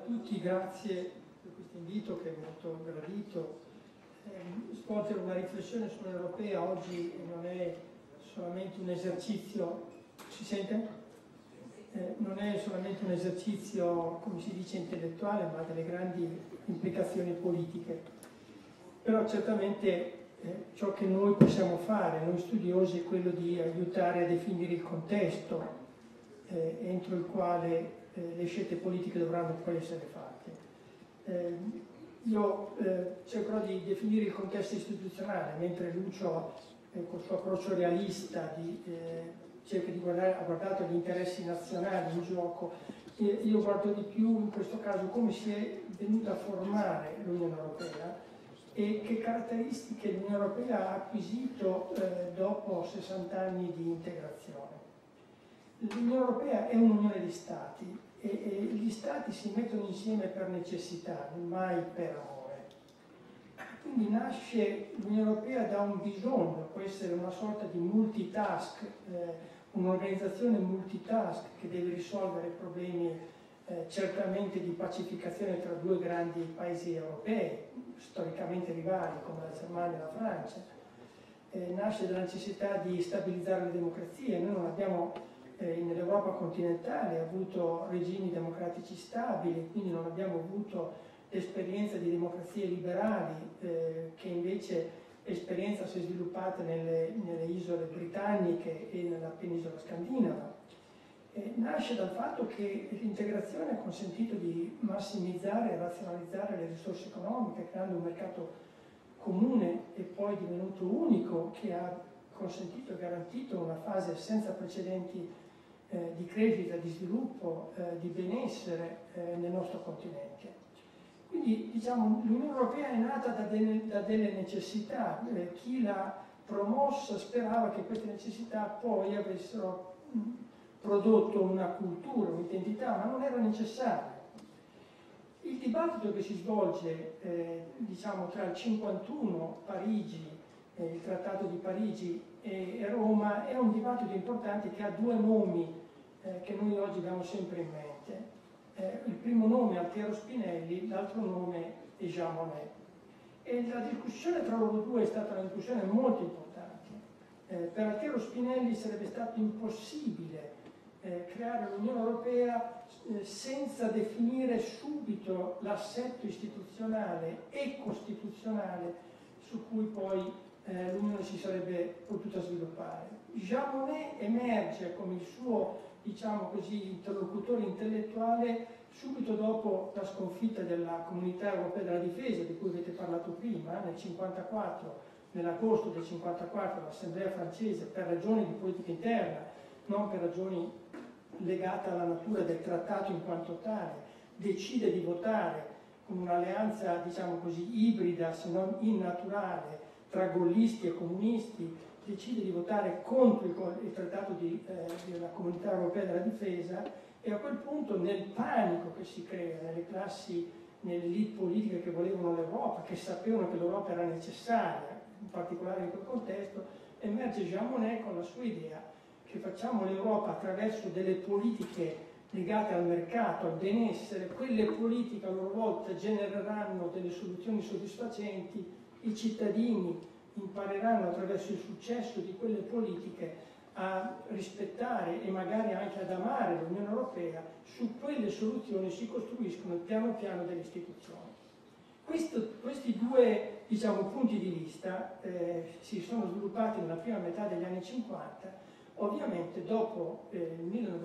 tutti, grazie per questo invito che è molto gradito. Svolgere una riflessione sull'Unione Europea oggi non è solamente un esercizio, si sente? Non è solamente un esercizio, come si dice, intellettuale, ma ha delle grandi implicazioni politiche. Però certamente ciò che noi possiamo fare, noi studiosi, è quello di aiutare a definire il contesto entro il quale le scelte politiche dovranno poi essere fatte. Io cercherò di definire il contesto istituzionale, mentre Lucio col suo approccio realista cerca di guardare, ha guardato gli interessi nazionali in gioco. Io guardo di più in questo caso come si è venuta a formare l'Unione Europea e che caratteristiche l'Unione Europea ha acquisito dopo 60 anni di integrazione. L'Unione Europea è un'unione di Stati e gli Stati si mettono insieme per necessità, mai per amore. Quindi nasce l'Unione Europea da un bisogno, può essere una sorta di multitask, un'organizzazione multitask che deve risolvere problemi certamente di pacificazione tra due grandi paesi europei, storicamente rivali come la Germania e la Francia. Nasce dalla necessità di stabilizzare le democrazie. Noi non abbiamo nell'Europa continentale avuto regimi democratici stabili, quindi non abbiamo avuto l'esperienza di democrazie liberali che invece esperienza si è sviluppata nelle isole britanniche e nella penisola scandinava. Nasce dal fatto che l'integrazione ha consentito di massimizzare e razionalizzare le risorse economiche, creando un mercato comune e poi divenuto unico, che ha consentito e garantito una fase senza precedenti di crescita, di sviluppo, di benessere nel nostro continente. Quindi diciamo l'Unione Europea è nata da delle necessità, chi l'ha promossa sperava che queste necessità poi avessero prodotto una cultura, un'identità, ma non era necessario. Il dibattito che si svolge diciamo, tra il 51, Parigi, il Trattato di Parigi e Roma è un dibattito importante che ha due nomi che noi oggi abbiamo sempre in mente. Il primo nome è Altiero Spinelli, l'altro nome è Jean Monnet. E la discussione tra loro due è stata una discussione molto importante. Per Altiero Spinelli sarebbe stato impossibile creare l'Unione Europea senza definire subito l'assetto istituzionale e costituzionale su cui poi l'Unione si sarebbe potuta sviluppare. Jean Monnet emerge come il suo, diciamo così, interlocutore intellettuale subito dopo la sconfitta della Comunità Europea della Difesa, di cui avete parlato prima, nel 1954, nell'agosto del 1954, l'Assemblea francese, per ragioni di politica interna, non per ragioni legate alla natura del trattato in quanto tale, decide di votare con un'alleanza, diciamo così, ibrida, se non innaturale, tra gollisti e comunisti, decide di votare contro il trattato della Comunità Europea della Difesa, e a quel punto, nel panico che si crea nelle classi, nelle elite politiche che volevano l'Europa, che sapevano che l'Europa era necessaria, in particolare in quel contesto, emerge Jean Monnet con la sua idea che facciamo l'Europa attraverso delle politiche legate al mercato, al benessere, quelle politiche a loro volta genereranno delle soluzioni soddisfacenti, i cittadini impareranno attraverso il successo di quelle politiche a rispettare e magari anche ad amare l'Unione Europea. Su quelle soluzioni si costruiscono piano piano delle istituzioni. Questi due, diciamo, punti di vista si sono sviluppati nella prima metà degli anni 50. Ovviamente dopo il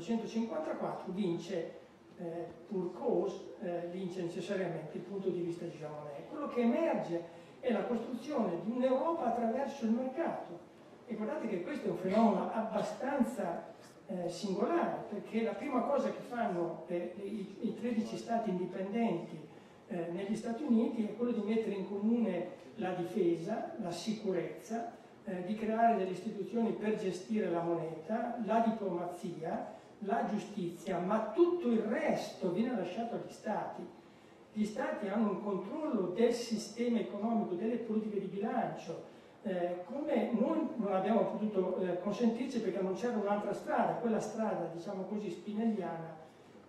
1954 vince pour cause, vince necessariamente il punto di vista di Jean Monnet. Quello che emerge è la costruzione di un'Europa attraverso il mercato. E guardate che questo è un fenomeno abbastanza singolare, perché la prima cosa che fanno i 13 stati indipendenti negli Stati Uniti è quello di mettere in comune la difesa, la sicurezza, di creare delle istituzioni per gestire la moneta, la diplomazia, la giustizia, ma tutto il resto viene lasciato agli Stati. Gli Stati hanno un controllo del sistema economico, delle politiche di bilancio, come noi non abbiamo potuto consentirci perché non c'era un'altra strada, quella strada, diciamo così, spinelliana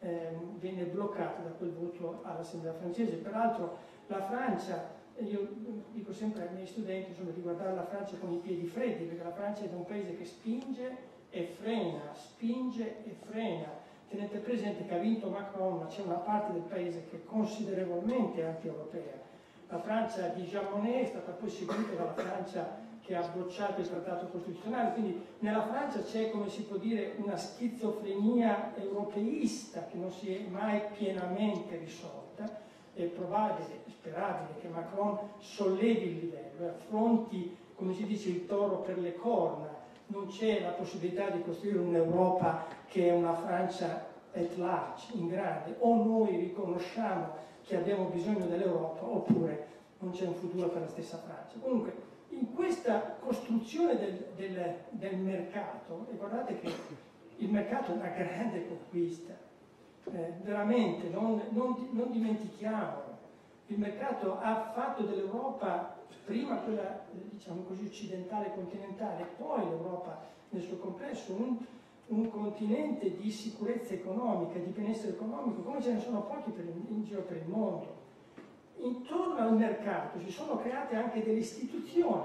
venne bloccata da quel voto all'Assemblea francese. Peraltro la Francia, io dico sempre ai miei studenti insomma, di guardare la Francia con i piedi freddi, perché la Francia è un paese che spinge e frena, spinge e frena. Tenete presente che ha vinto Macron, ma c'è una parte del paese che è considerevolmente anti-europea. La Francia di Jean Monnet è stata poi seguita dalla Francia che ha bocciato il trattato costituzionale, quindi nella Francia c'è, come si può dire, una schizofrenia europeista che non si è mai pienamente risolta. È probabile, sperabile che Macron sollevi il livello e affronti, come si dice, il toro per le corna. Non c'è la possibilità di costruire un'Europa che è una Francia at large, in grande. O noi riconosciamo che abbiamo bisogno dell'Europa, oppure non c'è un futuro per la stessa Francia. Comunque, in questa costruzione del mercato, e guardate che il mercato è una grande conquista, veramente, non dimentichiamolo. Il mercato ha fatto dell'Europa prima quella, diciamo così, occidentale continentale, poi l'Europa nel suo complesso, un continente di sicurezza economica, di benessere economico, come ce ne sono pochi in giro per il mondo. Intorno al mercato si sono create anche delle istituzioni,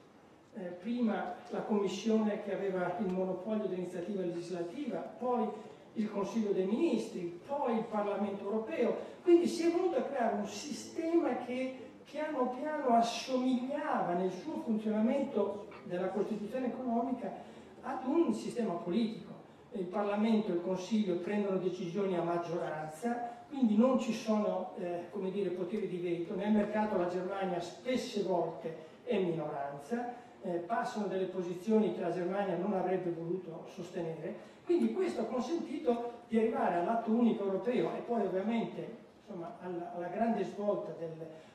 prima la Commissione che aveva il monopolio dell'iniziativa legislativa, poi il Consiglio dei Ministri, poi il Parlamento europeo, quindi si è venuto a creare un sistema che piano piano assomigliava nel suo funzionamento della Costituzione economica ad un sistema politico. Il Parlamento e il Consiglio prendono decisioni a maggioranza, quindi non ci sono come dire, poteri di veto. Nel mercato la Germania spesse volte è minoranza, passano delle posizioni che la Germania non avrebbe voluto sostenere, quindi questo ha consentito di arrivare all'atto unico europeo e poi ovviamente insomma, alla grande svolta del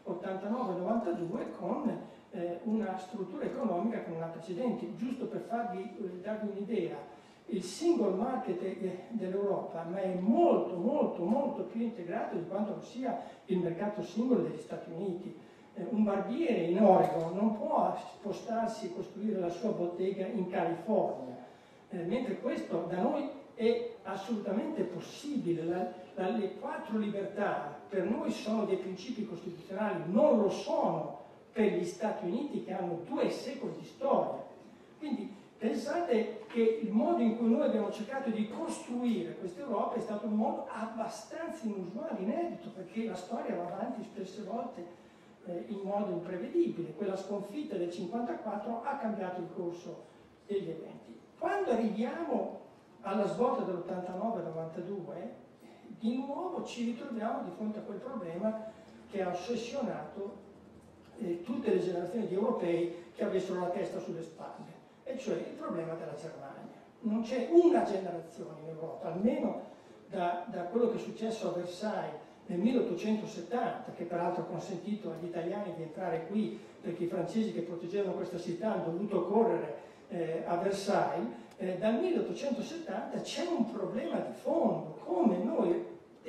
89-92 con una struttura economica che non ha precedenti. Giusto per darvi un'idea, il single market dell'Europa ma è molto più integrato di quanto lo sia il mercato singolo degli Stati Uniti. Un barbiere in Oregon non può spostarsi e costruire la sua bottega in California, mentre questo da noi è assolutamente possibile. Le 4 libertà per noi sono dei principi costituzionali, non lo sono per gli Stati Uniti che hanno 2 secoli di storia. Quindi pensate che il modo in cui noi abbiamo cercato di costruire questa Europa è stato un modo abbastanza inusuale, inedito, perché la storia va avanti spesse volte in modo imprevedibile. Quella sconfitta del 54 ha cambiato il corso degli eventi. Quando arriviamo alla svolta dell'89-92, di nuovo ci ritroviamo di fronte a quel problema che ha ossessionato tutte le generazioni di europei che avessero la testa sulle spalle, e cioè il problema della Germania. Non c'è una generazione in Europa, almeno da quello che è successo a Versailles nel 1870, che peraltro ha consentito agli italiani di entrare qui, perché i francesi che proteggevano questa città hanno dovuto correre a Versailles. Dal 1870 c'è un problema di fondo: come noi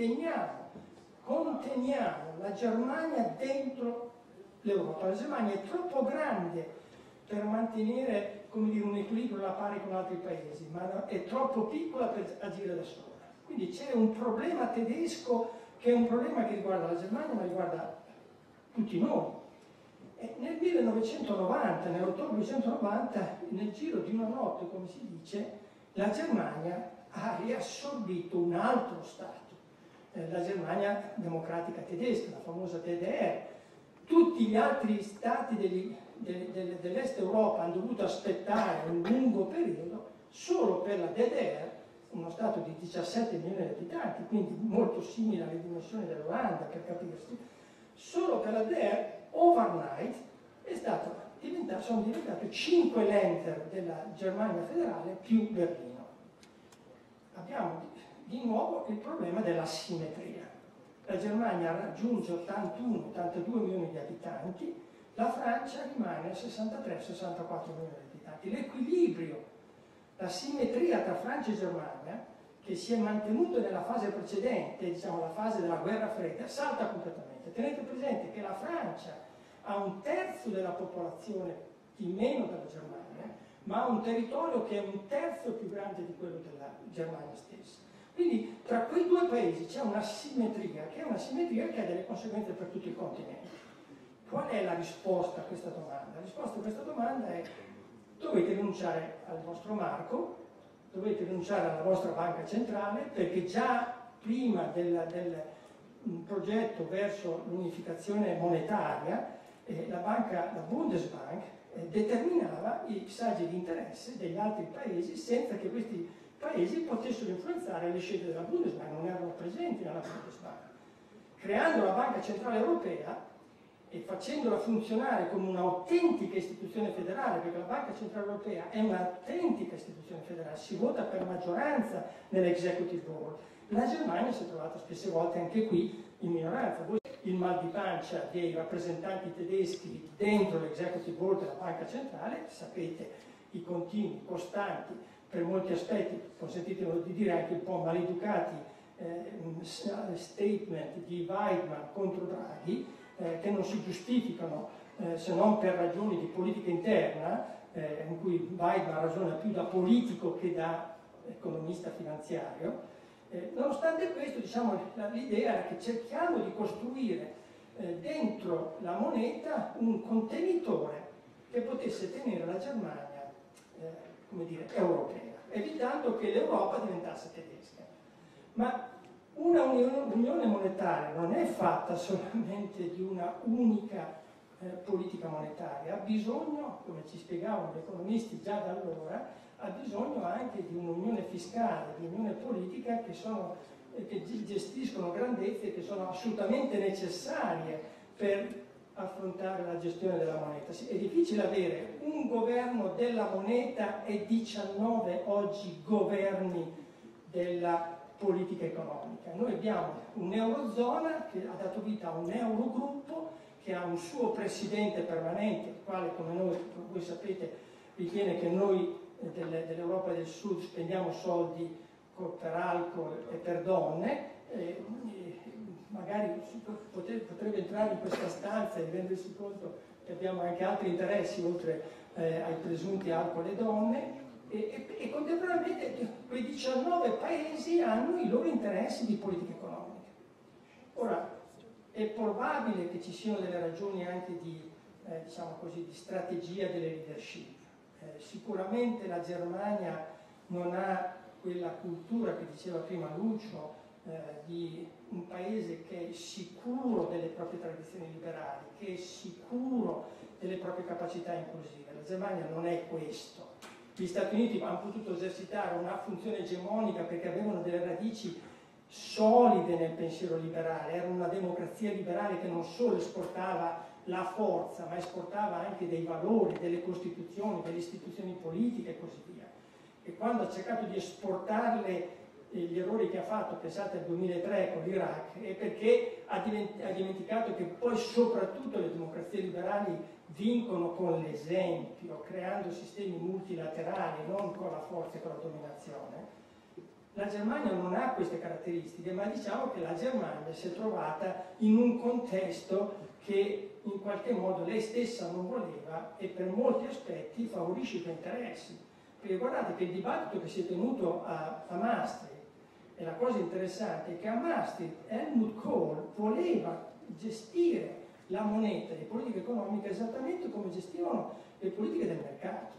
conteniamo la Germania dentro l'Europa. La Germania è troppo grande per mantenere, come dire, un equilibrio alla pari con altri paesi, ma è troppo piccola per agire da sola. Quindi c'è un problema tedesco che è un problema che riguarda la Germania, ma riguarda tutti noi. E nel 1990, nell'ottobre 1990, nel giro di una notte, come si dice, la Germania ha riassorbito un altro Stato, la Germania democratica tedesca, la famosa DDR. Tutti gli altri Stati dell'Est Europa hanno dovuto aspettare un lungo periodo. Solo per la DDR, uno Stato di 17 milioni di abitanti, quindi molto simile alle dimensioni dell'Olanda, per capirsi, solo per la DDR overnight sono diventate 5 Länder della Germania federale più Berlino. Abbiamo di nuovo il problema dell'asimmetria. La Germania raggiunge 81-82 milioni di abitanti, la Francia rimane a 63-64 milioni di abitanti. L'equilibrio, la simmetria tra Francia e Germania, che si è mantenuto nella fase precedente, diciamo la fase della guerra fredda, salta completamente. Tenete presente che la Francia ha 1/3 della popolazione in meno della Germania, ma ha un territorio che è 1/3 più grande di quello della Germania stessa. Quindi tra quei due paesi c'è una simmetria, che ha delle conseguenze per tutto il continente. Qual è la risposta a questa domanda? La risposta a questa domanda è: dovete rinunciare al vostro marco, dovete rinunciare alla vostra banca centrale, perché già prima del progetto verso l'unificazione monetaria, la Bundesbank determinava i saggi di interesse degli altri paesi senza che questi paesi potessero influenzare le scelte della Bundesbank, non erano presenti nella Bundesbank. Creando la Banca Centrale Europea e facendola funzionare come un'autentica istituzione federale, perché la Banca Centrale Europea è un'autentica istituzione federale, si vota per maggioranza nell'Executive Board. La Germania si è trovata spesse volte anche qui in minoranza. Il mal di pancia dei rappresentanti tedeschi dentro l'Executive Board della Banca Centrale, sapete i continui, costanti, per molti aspetti, consentitemi di dire anche un po' maleducati, statement di Weidmann contro Draghi, che non si giustificano se non per ragioni di politica interna, in cui Weidmann ragiona più da politico che da economista finanziario. Nonostante questo, diciamo, l'idea era che cerchiamo di costruire dentro la moneta un contenitore che potesse tenere la Germania, come dire, europea, evitando che l'Europa diventasse tedesca. Ma una unione monetaria non è fatta solamente di una unica politica monetaria, ha bisogno, come ci spiegavano gli economisti già da allora, ha bisogno anche di un'unione fiscale, di un'unione politica che gestiscono grandezze che sono assolutamente necessarie per affrontare la gestione della moneta. È difficile avere un governo della moneta e 19 oggi governi della politica economica. Noi abbiamo un'eurozona che ha dato vita a un eurogruppo che ha un suo presidente permanente, il quale, come voi sapete, ritiene che noi dell'Europa del Sud spendiamo soldi per alcol e per donne, magari potrebbe entrare in questa stanza e rendersi conto che abbiamo anche altri interessi oltre ai presunti alcol e donne, e contemporaneamente quei 19 paesi hanno i loro interessi di politica economica. Ora, è probabile che ci siano delle ragioni anche di, diciamo così, di strategia delle leadership. Sicuramente la Germania non ha quella cultura che diceva prima Lucio, di un paese che è sicuro delle proprie tradizioni liberali, che è sicuro delle proprie capacità inclusive. La Germania non è questo. Gli Stati Uniti hanno potuto esercitare una funzione egemonica perché avevano delle radici solide nel pensiero liberale, era una democrazia liberale che non solo esportava la forza, ma esportava anche dei valori, delle costituzioni, delle istituzioni politiche e così via. E quando ha cercato di esportarle, gli errori che ha fatto, pensate al 2003 con l'Iraq, è perché ha dimenticato che poi soprattutto le democrazie liberali vincono con l'esempio, creando sistemi multilaterali, non con la forza e con la dominazione. La Germania non ha queste caratteristiche, ma diciamo che la Germania si è trovata in un contesto che in qualche modo lei stessa non voleva e per molti aspetti favorisce i suoi interessi. Perché guardate che il dibattito che si è tenuto a Maastricht, e la cosa interessante è che a Maastricht Helmut Kohl voleva gestire la moneta e le politiche economiche esattamente come gestivano le politiche del mercato.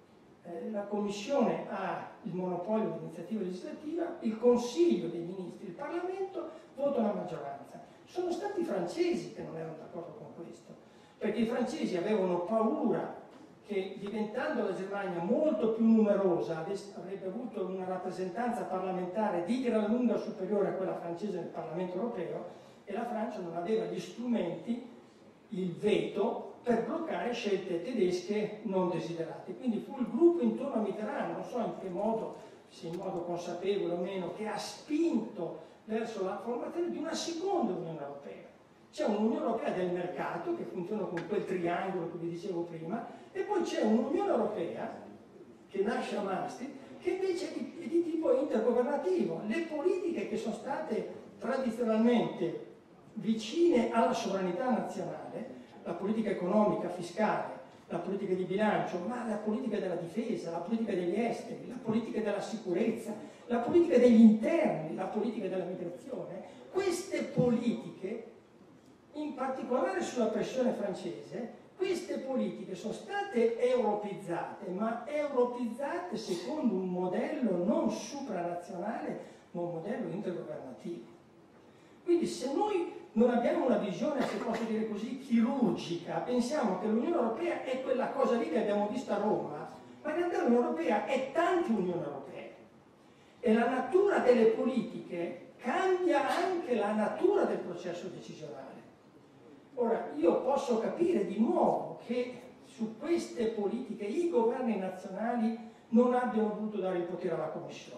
La Commissione ha il monopolio dell'iniziativa legislativa, il Consiglio dei Ministri, il Parlamento votano a maggioranza. Sono stati i francesi che non erano d'accordo con questo, perché i francesi avevano paura che diventando la Germania molto più numerosa avrebbe avuto una rappresentanza parlamentare di gran lunga superiore a quella francese nel Parlamento europeo, e la Francia non aveva gli strumenti, il veto, per bloccare scelte tedesche non desiderate. Quindi fu il gruppo intorno a Mitterrand, non so in che modo, se in modo consapevole o meno, che ha spinto verso la formazione di una seconda Unione Europea. C'è un'Unione Europea del mercato che funziona con quel triangolo che vi dicevo prima, e poi c'è un'Unione Europea che nasce a Maastricht, che invece è di tipo intergovernativo. Le politiche che sono state tradizionalmente vicine alla sovranità nazionale, la politica economica, fiscale la politica di bilancio, ma la politica della difesa, la politica degli esteri, la politica della sicurezza, la politica degli interni, la politica della migrazione. Queste politiche, in particolare sulla pressione francese, queste politiche sono state europeizzate, ma europeizzate secondo un modello non supranazionale, ma un modello intergovernativo. Quindi se noi non abbiamo una visione, se posso dire così, chirurgica, pensiamo che l'Unione Europea è quella cosa lì che abbiamo visto a Roma, ma in realtà l'Unione Europea è tante Unioni Europee. E la natura delle politiche cambia anche la natura del processo decisionale. Ora, io posso capire di nuovo che su queste politiche i governi nazionali non abbiano voluto dare il potere alla Commissione.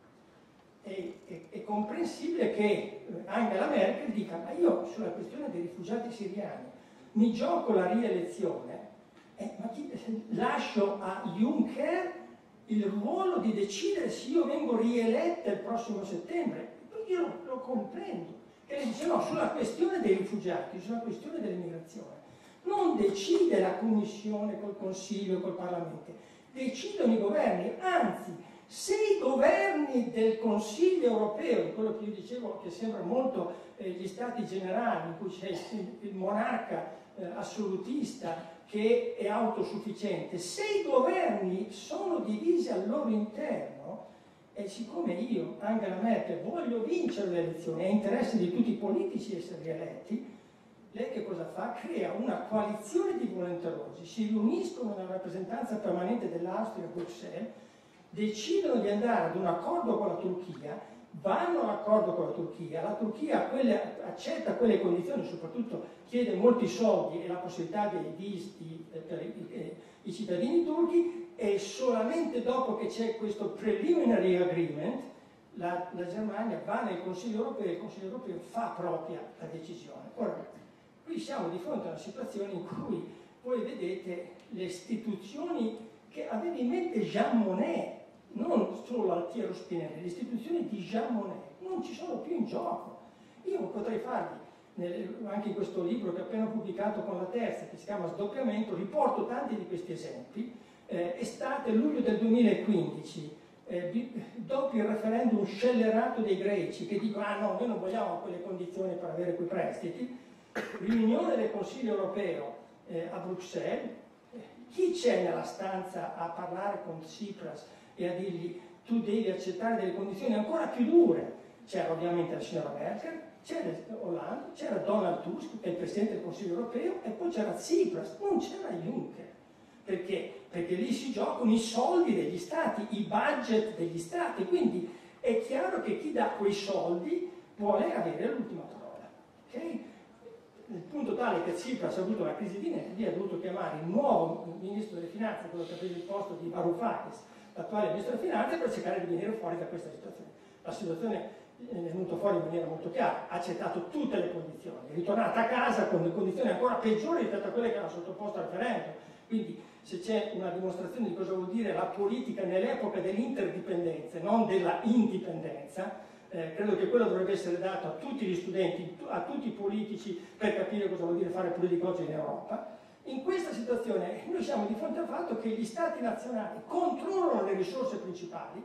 È comprensibile che Angela Merkel dica: ma io sulla questione dei rifugiati siriani mi gioco la rielezione, ma lascio a Juncker il ruolo di decidere se io vengo rieletta il prossimo settembre. Io lo comprendo. E lei dice: no, sulla questione dei rifugiati, sulla questione dell'immigrazione, non decide la Commissione col Consiglio, col Parlamento, decidono i governi, anzi, se i governi del Consiglio europeo, quello che io dicevo che sembra molto gli stati generali, in cui c'è il monarca assolutista che è autosufficiente, se i governi sono divisi al loro interno, e siccome io, Angela Merkel, voglio vincere le elezioni, è interesse di tutti i politici essere rieletti, lei che cosa fa? Crea una coalizione di volenterosi, si riuniscono nella rappresentanza permanente dell'Austria a Bruxelles, decidono di andare ad un accordo con la Turchia, vanno all'accordo con la Turchia accetta quelle condizioni, soprattutto chiede molti soldi e la possibilità dei visti per i cittadini turchi, e solamente dopo che c'è questo preliminary agreement la Germania va nel Consiglio europeo e il Consiglio europeo fa propria la decisione. Ora, qui siamo di fronte a una situazione in cui voi vedete le istituzioni che aveva in mente Jean Monnet, non solo Altiero Spinelli, le istituzioni di Jean Monnet non ci sono più in gioco. Io potrei farvi, anche in questo libro che ho appena pubblicato con la terza, che si chiama Sdoppiamento, riporto tanti di questi esempi. Estate luglio del 2015, dopo il referendum scellerato dei greci che dicono: ah no, noi non vogliamo quelle condizioni per avere quei prestiti, riunione del Consiglio europeo a Bruxelles. Chi c'è nella stanza a parlare con Tsipras e a dirgli: tu devi accettare delle condizioni ancora più dure? C'era ovviamente la signora Merkel, c'era Hollande, c'era Donald Tusk, che è il Presidente del Consiglio europeo, e poi c'era Tsipras, non c'era Juncker. Perché? Perché lì si giocano i soldi degli stati, i budget degli stati, quindi è chiaro che chi dà quei soldi vuole avere l'ultima parola. Okay? Il punto tale che Tsipras ha avuto la crisi di nervi, ha dovuto chiamare il nuovo ministro delle finanze, quello che ha preso il posto di Varoufakis, l'attuale ministro delle finanze, per cercare di venire fuori da questa situazione. La situazione è venuta fuori in maniera molto chiara: ha accettato tutte le condizioni, è ritornata a casa con le condizioni ancora peggiori rispetto a quelle che era sottoposto al referendum. Quindi se c'è una dimostrazione di cosa vuol dire la politica nell'epoca dell'interdipendenza e non della indipendenza, credo che quello dovrebbe essere dato a tutti gli studenti, a tutti i politici, per capire cosa vuol dire fare politica oggi in Europa. In questa situazione noi siamo di fronte al fatto che gli stati nazionali controllano le risorse principali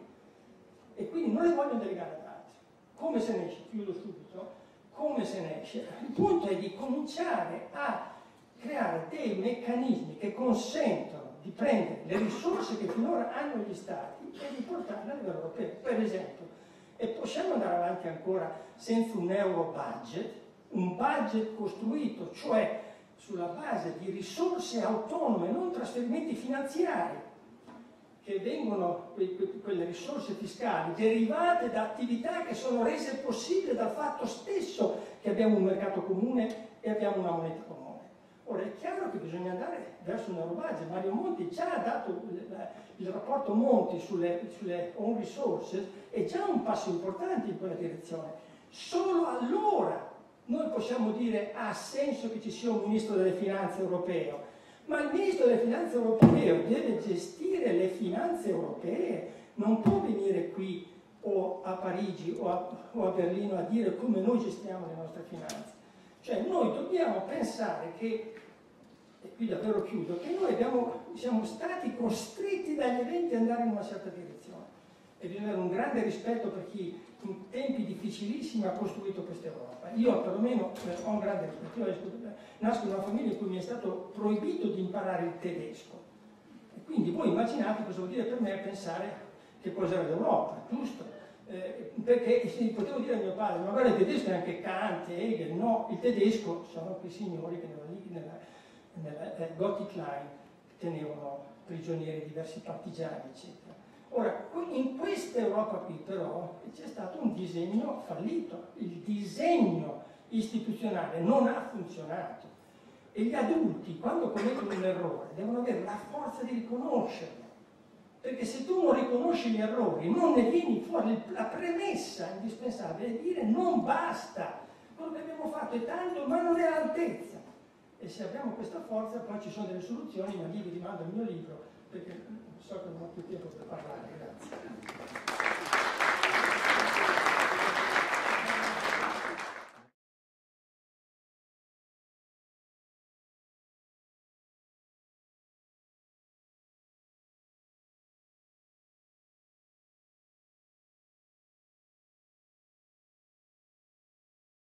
e quindi non le vogliono delegare ad altri. Come se ne esce? Chiudo subito. Come se ne esce? Il punto è di cominciare a creare dei meccanismi che consentono di prendere le risorse che finora hanno gli stati e di portarle a livello europeo. Per esempio, e possiamo andare avanti ancora senza un euro budget, un budget costruito, cioè sulla base di risorse autonome, non trasferimenti finanziari, che vengono, quelle risorse fiscali, derivate da attività che sono rese possibili dal fatto stesso che abbiamo un mercato comune e abbiamo una moneta comune. Ora è chiaro che bisogna andare verso un eurobudget. Mario Monti già ha dato il rapporto Monti sulle own resources, è già un passo importante in quella direzione. Solo allora noi possiamo dire: ha senso che ci sia un ministro delle finanze europeo, ma il ministro delle finanze europeo deve gestire le finanze europee, non può venire qui o a Parigi o a Berlino a dire come noi gestiamo le nostre finanze. Cioè noi dobbiamo pensare che e qui davvero chiudo, che noi siamo stati costretti dagli eventi ad andare in una certa direzione. E bisogna avere un grande rispetto per chi in tempi difficilissimi ha costruito questa Europa. Io perlomeno ho un grande rispetto. Io nasco in una famiglia in cui mi è stato proibito di imparare il tedesco. E quindi voi immaginate cosa vuol dire per me pensare che cos'era l'Europa, giusto? Perché potevo dire a mio padre, ma guarda il tedesco è anche Kant, Hegel, no, il tedesco sono quei signori che nella Gothic Line tenevano prigionieri diversi partigiani, eccetera. Ora, in questa Europa qui però c'è stato un disegno fallito, il disegno istituzionale non ha funzionato e gli adulti quando commettono un errore devono avere la forza di riconoscerlo, perché se tu non riconosci gli errori non ne vieni fuori, la premessa indispensabile è dire non basta, quello che abbiamo fatto è tanto ma non è all'altezza, e se abbiamo questa forza poi ci sono delle soluzioni, ma lì vi rimando il mio libro perché so che non ho più tempo per parlare, grazie.